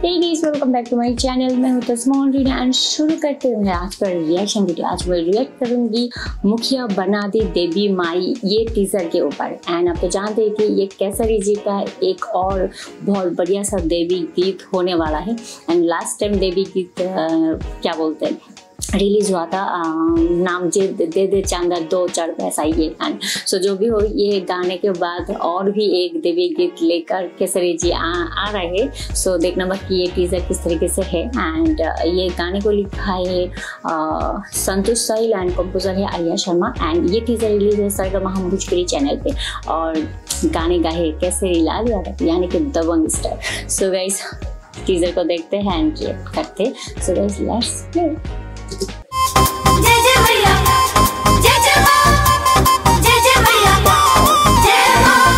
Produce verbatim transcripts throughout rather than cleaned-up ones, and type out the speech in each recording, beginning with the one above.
Hey guys, welcome back to my channel। मैं हूँ तस्मा एंड शुरू करते हैं आज का रिएक्शन वीडियो। आज मैं रिएक्ट करूंगी मुखिया बना दी देवी माई ये टीजर के ऊपर। एंड आप तो जानते हैं कि ये केसरी जी का एक और बहुत बढ़िया सा देवी गीत होने वाला है। एंड लास्ट टाइम देवी गीत आ, क्या बोलते हैं रिलीज हुआ था, आ, नाम जे दे दे चांदा दो चार पैसा ये गाना। सो जो भी हो, ये गाने के बाद और भी एक देवी गीत लेकर केसरी जी आ, आ रहे हैं। सो देखना बस कि ये टीजर किस तरीके से है। एंड ये गाने को लिखा है आ, संतोष साहिल एंड कंपोजर है आर्या शर्मा। एंड ये टीजर रिलीज है सरगम हम भोजपुरी चैनल पे और गाने गाए केसरी लाल यादव यानी कि दबंग स्टार। सो गाइस टीजर को देखते हैं एंड रिएक्ट करते हैं। So guys let's play. जय जय भैया जय जय मां जय जय भैया जय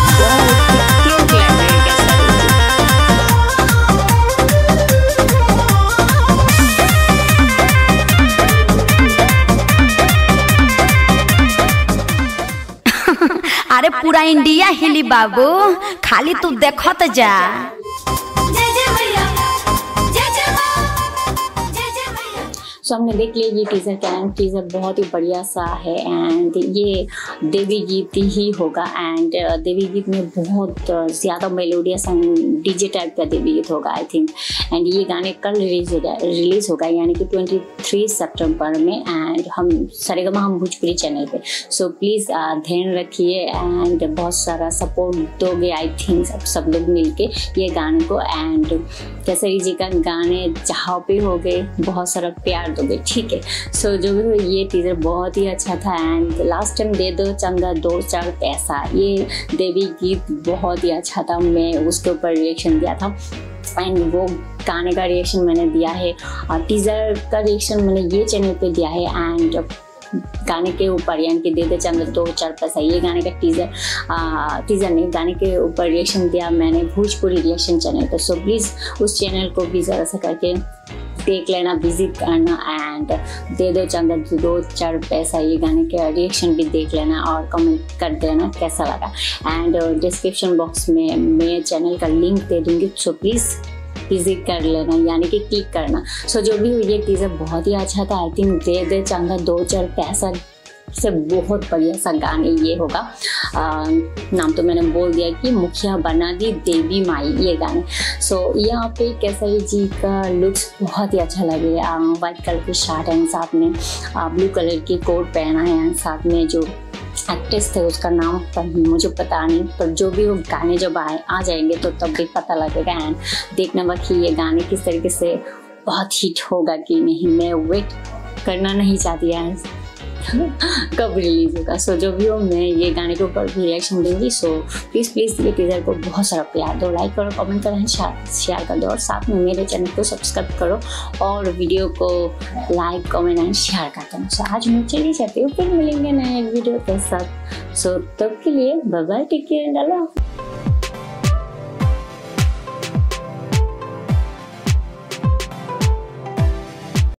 मां। अरे पूरा इंडिया हिली बाबू, खाली तू देखत जा। सो so, हमने देख लिया ये टीज़र क्या है। टीज़र बहुत ही बढ़िया सा है एंड ये देवी गीत ही होगा। एंड देवी गीत में बहुत ज़्यादा मेलोडियस एंड डीजे टाइप का देवी गीत होगा आई थिंक। एंड ये गाने कल रिलीज होगा रिलीज़ होगा यानी कि तेईस सितंबर में। एंड हम सरेगमा हम भोजपुरी चैनल पे। सो प्लीज़ ध्यान रखिए एंड बहुत सारा सपोर्ट दोगे आई थिंक सब सब लोग मिलके ये गाने को। एंड केसरी जी का गाने जहाँ पे हो गए बहुत सारा प्यार दोगे, ठीक है। सो so, जो भी हो ये टीजर बहुत ही अच्छा था। एंड लास्ट टाइम दे दो चंदा दो चार पैसा ये देवी गीत बहुत ही अच्छा था। मैं उसके ऊपर रिएक्शन दिया था एंड वो गाने का रिएक्शन मैंने दिया है और टीजर का रिएक्शन मैंने ये चैनल पे दिया है। एंड गाने के ऊपर यानी कि दे दे चंदा दो चार पैसा ये गाने का टीजर आ, टीजर नहीं गाने के ऊपर रिएक्शन दिया मैंने भोजपुरी रिएक्शन चैनल पे। सो प्लीज़ उस चैनल को भी ज़रा सा करके देख लेना, विजिट करना। एंड दे दो चंदा दो चार पैसा ये गाने के रिएक्शन भी देख लेना और कमेंट कर देना कैसा लगा। एंड डिस्क्रिप्शन बॉक्स में मैं चैनल का लिंक दे दूँगी, सो प्लीज़ विजिट कर लेना यानी कि क्लिक करना। सो जो भी ये टीजर बहुत ही अच्छा था आई थिंक। दे दे चंदा दो चार पैसा से बहुत बढ़िया सा गाने ये होगा। आ, नाम तो मैंने बोल दिया कि मुखिया बना दी देवी माई ये गाने। सो यहाँ पे केसरी जी का लुक्स बहुत ही अच्छा लगे। वाइट कलर की शर्ट एंड साथ में ब्लू कलर की कोट पहना है एंड साथ में जो एक्ट्रेस थे उसका नाम पर मुझे पता नहीं, पर जो भी वो गाने जब आए आ जाएंगे तो तब भी पता लगेगा। एंड देखना बाकी ये गाने किस तरीके से बहुत हिट होगा कि नहीं। मैं वेट करना नहीं चाहती है कब रिलीज होगा। सो जो भी हो मैं ये गाने के ऊपर भी रिएक्शन दूंगी। सो प्लीज़ प्लीज़ ये टीजर को बहुत सारा प्यार दो, लाइक करो, कमेंट करो, शेयर कर दो और साथ में मेरे चैनल को सब्सक्राइब करो और वीडियो को लाइक कमेंट एंड शेयर कर दो। सो आज मैं चली जाती हूँ, फिर मिलेंगे नए वीडियो के साथ। सो तब के लिए बाय बाय, टेक केयर, डालो।